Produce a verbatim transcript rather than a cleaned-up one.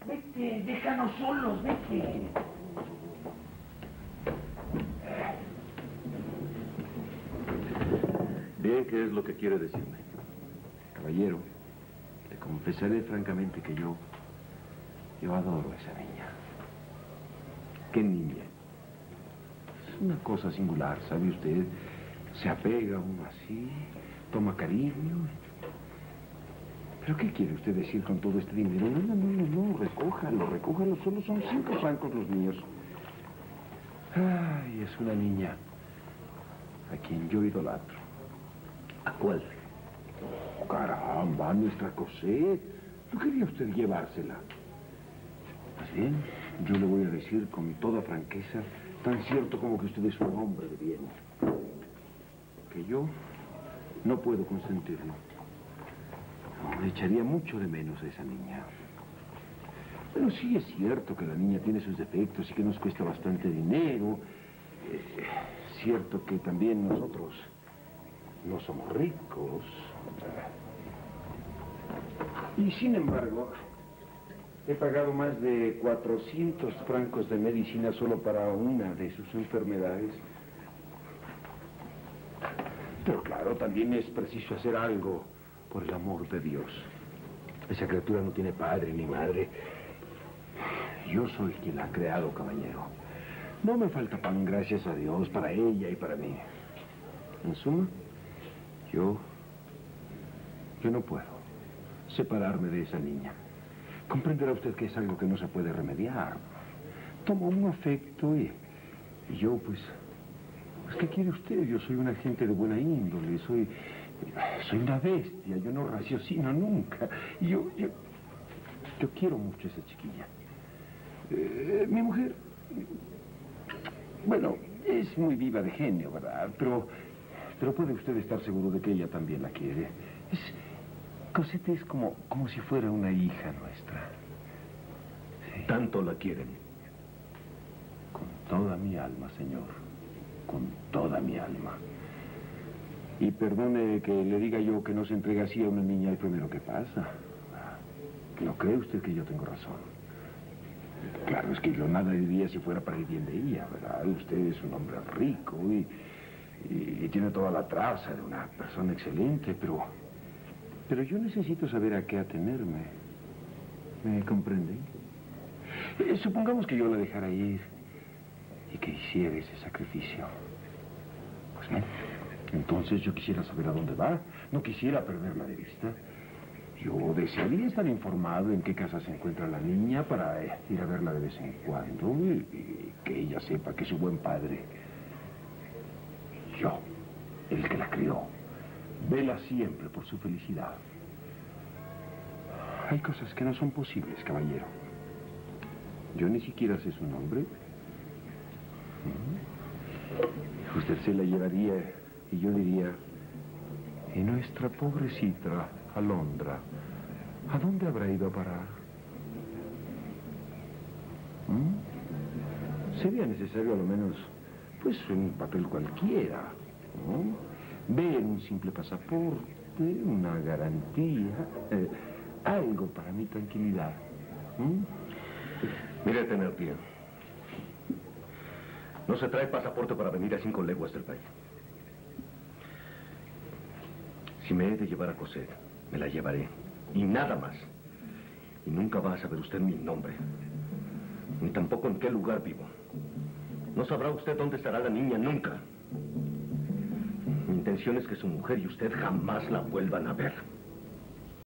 vete, déjanos solos, vete. Bien, ¿qué es lo que quiere decirme? Caballero, le confesaré francamente que yo... Yo adoro a esa niña. ¿Qué niña? Es una cosa singular, ¿sabe usted? Se apega a uno así, toma cariño. ¿Pero qué quiere usted decir con todo este dinero? No, no, no, no, no, recójalo, recójalo. Solo son cinco francos los míos. Ay, es una niña a quien yo idolatro. ¿A cuál? Oh, caramba, nuestra Cosette. ¿No quería usted llevársela? Pues bien, yo le voy a decir con toda franqueza, tan cierto como que usted es un hombre de bien, que yo no puedo consentirlo. No, echaría mucho de menos a esa niña. Pero sí es cierto que la niña tiene sus defectos y que nos cuesta bastante dinero. Eh, cierto que también nosotros no somos ricos. Y sin embargo, he pagado más de cuatrocientos francos de medicina solo para una de sus enfermedades. Pero claro, también es preciso hacer algo por el amor de Dios. Esa criatura no tiene padre ni madre. Yo soy quien la ha creado, caballero. No me falta pan, gracias a Dios, para ella y para mí. En suma, yo... Yo no puedo separarme de esa niña. Comprenderá usted que es algo que no se puede remediar. Toma un afecto y... Y yo, pues... Pues, ¿qué quiere usted? Yo soy una gente de buena índole, soy... Soy una bestia, yo no raciocino nunca. Yo... Yo, yo quiero mucho a esa chiquilla. Eh, mi mujer... Bueno, es muy viva de genio, ¿verdad? Pero... Pero puede usted estar seguro de que ella también la quiere. Es... Cosette es como, como si fuera una hija nuestra. Sí. ¿Tanto la quieren? Con toda mi alma, señor. Con toda mi alma. Y perdone que le diga yo que no se entrega así a una niña el primero que pasa. ¿No cree usted que yo tengo razón? Claro, es que yo nada diría si fuera para el bien de ella, ¿verdad? Usted es un hombre rico y, y, y tiene toda la traza de una persona excelente, pero... Pero yo necesito saber a qué atenerme. ¿Me comprenden? Eh, supongamos que yo la dejara ir y que hiciera ese sacrificio. Pues bien, entonces yo quisiera saber a dónde va. No quisiera perderla de vista. Yo desearía estar informado en qué casa se encuentra la niña para eh, ir a verla de vez en cuando y, y que ella sepa que su buen padre, yo, el que la crió, vela siempre por su felicidad. Hay cosas que no son posibles, caballero. Yo ni siquiera sé su nombre. Usted se la llevaría y yo diría... Y nuestra pobrecita Alondra, ¿a dónde habrá ido a parar? ¿Mm? Sería necesario a lo menos, pues, un papel cualquiera, ¿no? Ver un simple pasaporte, una garantía, eh, algo para mi tranquilidad. ¿Mm? Mire, Thénardier. No se trae pasaporte para venir a cinco leguas del país. Si me he de llevar a Cosette, me la llevaré. Y nada más. Y nunca va a saber usted mi nombre. Ni tampoco en qué lugar vivo. No sabrá usted dónde estará la niña nunca. Mi intención es que su mujer y usted jamás la vuelvan a ver.